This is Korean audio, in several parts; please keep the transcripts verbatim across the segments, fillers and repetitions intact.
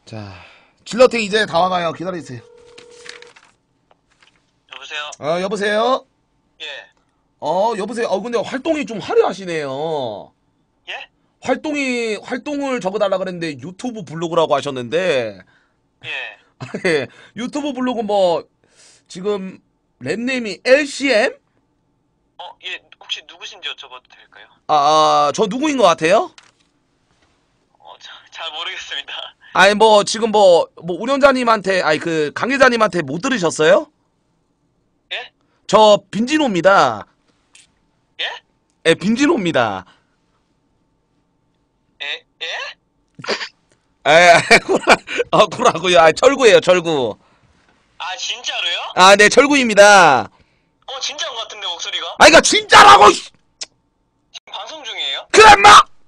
자, 질러팅 이제 다 와가요. 기다리세요. 여보세요? 어, 여보세요? 예. 어, 여보세요? 어, 근데 활동이 좀 화려하시네요. 예? 활동이, 활동을 적어달라 그랬는데 유튜브 블로그라고 하셨는데, 예. 예, 유튜브 블로그 뭐, 지금, 랩네임이 엘씨엠? 어, 예. 혹시 누구신지 여쭤봐도 될까요? 아, 아, 저 누구인 것 같아요? 어, 자, 잘 모르겠습니다. 아니, 뭐, 지금 뭐, 뭐, 운영자님한테, 아니, 그, 강계자님한테 못 들으셨어요? 예? 저, 빈지노입니다. 예? 예, 빈지노입니다. 예? 예? 에, 구라, 어, 구라고요. 아, 철구예요, 철구. 아, 진짜로요? 아, 네, 철구입니다. 어, 진짜인 것 같은데, 목소리가? 아, 이거 진짜라고! 씨. 지금 방송 중이에요? 그래, 임마!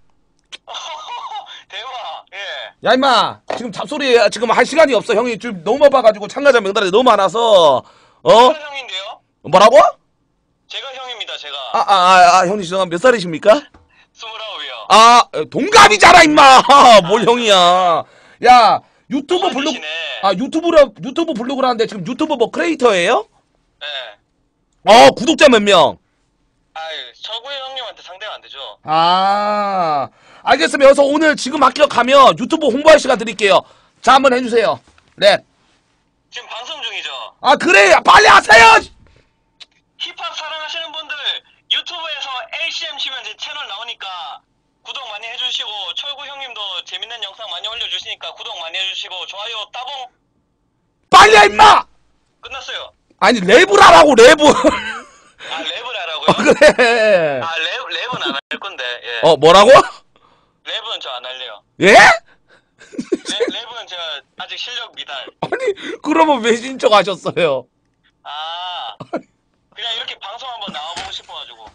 대박. 예. 야, 임마! 지금 잡소리, 지금 할 시간이 없어. 형이 지금 너무 바빠가지고 참가자 명단이 너무 많아서, 어? 제가 형인데요? 뭐라고? 제가 형입니다, 제가. 아, 아, 아, 아 형님, 죄송합니다. 몇 살이십니까? 스물아홉이요. 아, 동갑이잖아, 임마! 뭘 형이야. 야, 유튜브 블로그, 동안이시네. 아, 유튜브라, 유튜브 블로그를 하는데 지금 유튜브 뭐 크리에이터예요? 예. 어, 구독자 몇 명? 아유, 철구의 형님한테 상대가 안 되죠. 아, 알겠습니다. 그래서 오늘 지금 합격하면 유튜브 홍보할 시간 드릴게요. 자, 한번 해주세요. 네. 지금 방송 중이죠. 아, 그래. 빨리 하세요! 힙합 사랑하시는 분들 유튜브에서 엘씨엠 치면 제 채널 나오니까 구독 많이 해주시고, 철구 형님도 재밌는 영상 많이 올려주시니까 구독 많이 해주시고, 좋아요 따봉. 빨리 해, 임마! 끝났어요. 아니, 랩을 하라고, 랩을. 아, 랩을 하라고요? 어, 그래. 아, 랩, 랩은 안 할 건데. 예. 어, 뭐라고? 랩은 저 안 할래요. 예? 랩, 랩은 제가 아직 실력 미달. 아니, 그러면 왜 신청하셨어요? 아, 그냥 이렇게 방송 한번 나와보고 싶어가지고.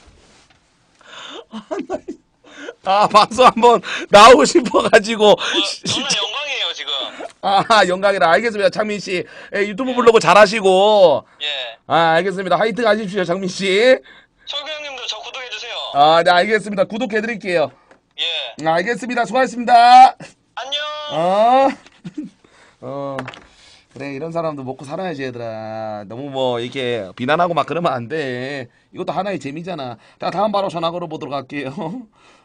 아, 방송 한번 나오고 싶어가지고. 뭐, 정말 영광이에요 지금. 아, 영광이라. 알겠습니다, 장민씨. 예, 유튜브 블로그 잘하시고. 예. 아, 알겠습니다. 화이팅 하십시오, 장민씨. 철구 형님도 저 구독해주세요. 아, 네, 알겠습니다. 구독해드릴게요. 예. 아, 알겠습니다. 수고하셨습니다. 안녕. 어, 어, 그래, 이런 사람도 먹고 살아야지, 얘들아. 너무 뭐, 이렇게 비난하고 막 그러면 안 돼. 이것도 하나의 재미잖아. 자, 다음 바로 전화 걸어보도록 할게요.